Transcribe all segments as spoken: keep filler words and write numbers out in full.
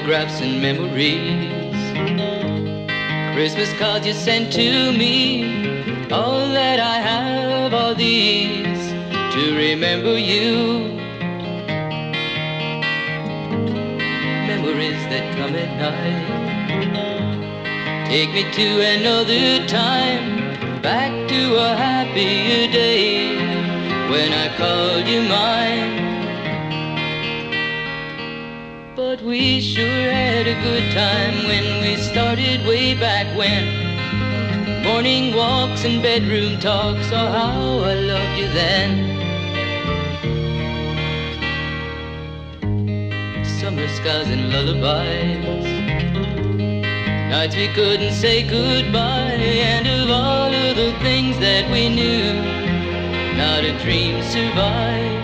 photographs and memories, Christmas cards you sent to me. All that I have are these to remember you. Memories that come at night take me to another time, back to a happier day when I called you mine. But we sure had a good time when we started way back when. Morning walks and bedroom talks, oh how I loved you then. Summer skies and lullabies, nights we couldn't say goodbye, and of all of the things that we knew, not a dream survived.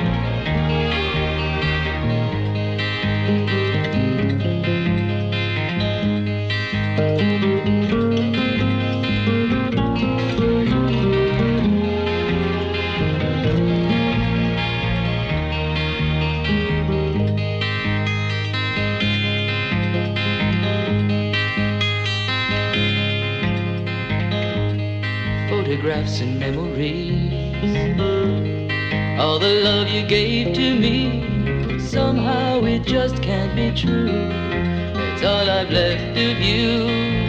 Photographs and memories, all the love you gave to me, somehow it just can't be true. That's all I've left of you.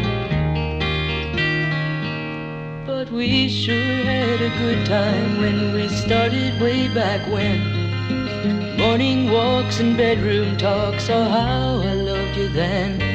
But we sure had a good time when we started way back when. Morning walks and bedroom talks, oh how I loved you then.